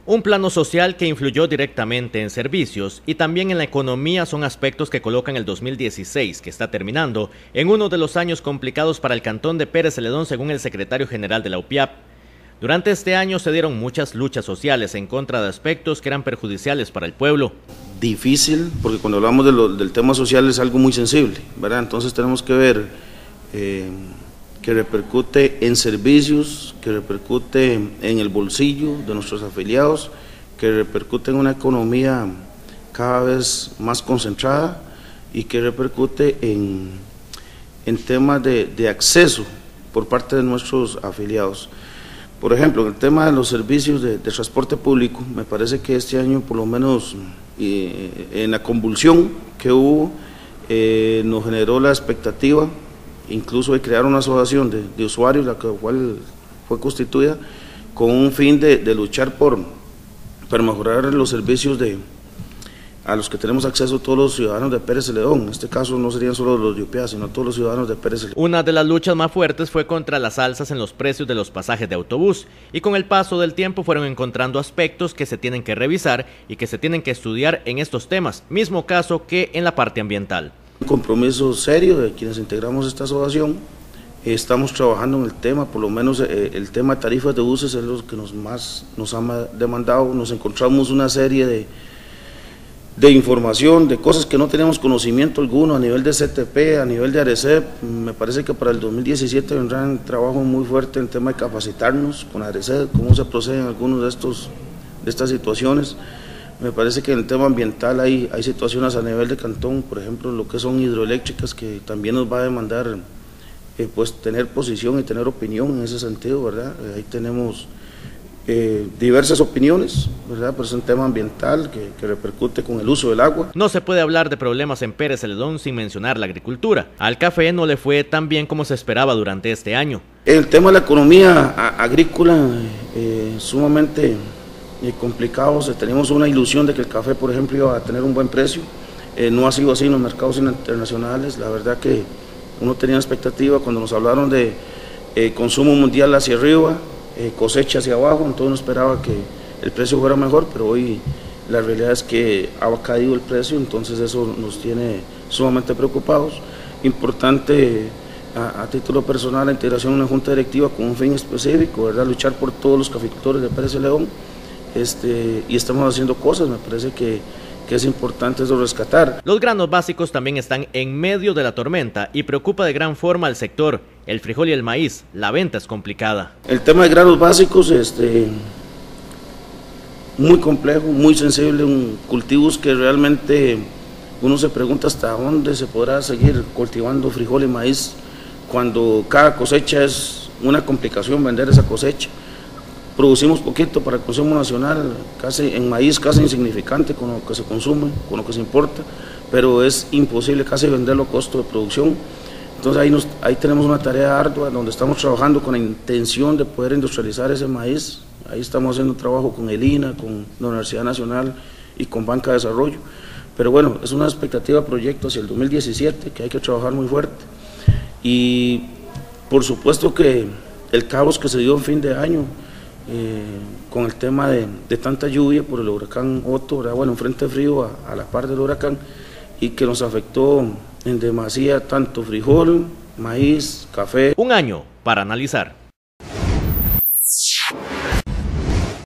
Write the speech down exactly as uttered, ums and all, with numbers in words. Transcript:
Un plano social que influyó directamente en servicios y también en la economía son aspectos que colocan el dos mil dieciséis, que está terminando, en uno de los años complicados para el cantón de Pérez Celedón, según el secretario general de la U P I A P. Durante este año se dieron muchas luchas sociales en contra de aspectos que eran perjudiciales para el pueblo. Difícil, porque cuando hablamos de lo, del tema social es algo muy sensible, ¿verdad? Entonces tenemos que ver eh, que repercute en servicios, que repercute en el bolsillo de nuestros afiliados, que repercute en una economía cada vez más concentrada y que repercute en, en temas de, de acceso por parte de nuestros afiliados. Por ejemplo, en el tema de los servicios de, de transporte público, me parece que este año, por lo menos eh, en la convulsión que hubo, eh, nos generó la expectativa, incluso de crear una asociación de, de usuarios, la cual fue constituida con un fin de, de luchar por, por mejorar los servicios de, a los que tenemos acceso todos los ciudadanos de Pérez Celedón. En este caso no serían solo los de U P I A P, sino todos los ciudadanos de Pérez Celedón. Una de las luchas más fuertes fue contra las alzas en los precios de los pasajes de autobús, y con el paso del tiempo fueron encontrando aspectos que se tienen que revisar y que se tienen que estudiar en estos temas, mismo caso que en la parte ambiental. Un compromiso serio de quienes integramos esta asociación. Estamos trabajando en el tema, por lo menos eh, el tema de tarifas de buses es lo que nos más nos ha demandado. Nos encontramos una serie de de información, de cosas que no teníamos conocimiento alguno a nivel de C T P, a nivel de ARECEP. Me parece que para el dos mil diecisiete vendrá un trabajo muy fuerte en el tema de capacitarnos con ARECEP, cómo se proceden algunos de, estos, de estas situaciones. Me parece que en el tema ambiental hay, hay situaciones a nivel de cantón, por ejemplo, lo que son hidroeléctricas, que también nos va a demandar eh, pues tener posición y tener opinión en ese sentido, ¿verdad? Eh, ahí tenemos Eh, diversas opiniones, ¿verdad? Pero es un tema ambiental que, que repercute con el uso del agua. No se puede hablar de problemas en Pérez Celedón sin mencionar la agricultura. Al café no le fue tan bien como se esperaba durante este año. El tema de la economía agrícola eh, sumamente eh, complicado. Teníamos una ilusión de que el café, por ejemplo, iba a tener un buen precio. Eh, no ha sido así en los mercados internacionales. La verdad que uno tenía expectativa cuando nos hablaron de eh, consumo mundial hacia arriba, Eh, cosecha hacia abajo, entonces uno esperaba que el precio fuera mejor, pero hoy la realidad es que ha caído el precio, entonces eso nos tiene sumamente preocupados. Importante a, a título personal la integración en una junta directiva con un fin específico, ¿verdad? Luchar por todos los caficultores de Pérez Celedón, este, y estamos haciendo cosas, me parece que que es importante eso rescatar. Los granos básicos también están en medio de la tormenta y preocupa de gran forma al sector. El frijol y el maíz, la venta es complicada. El tema de granos básicos, este, muy complejo, muy sensible, un, cultivos que realmente uno se pregunta hasta dónde se podrá seguir cultivando frijol y maíz cuando cada cosecha es una complicación vender esa cosecha. Producimos poquito para el consumo nacional, casi en maíz casi insignificante con lo que se consume, con lo que se importa, pero es imposible casi venderlo a costo de producción. Entonces ahí, nos, ahí tenemos una tarea ardua donde estamos trabajando con la intención de poder industrializar ese maíz. Ahí estamos haciendo un trabajo con el I N A, con la Universidad Nacional y con Banca de Desarrollo. Pero bueno, es una expectativa de proyecto hacia el dos mil diecisiete que hay que trabajar muy fuerte. Y por supuesto que el caos que se dio en fin de año, Eh, con el tema de, de tanta lluvia por el huracán Otto, ¿verdad? Bueno, un frente frío a, a la par del huracán, y que nos afectó en demasía tanto frijol, maíz, café. Un año para analizar.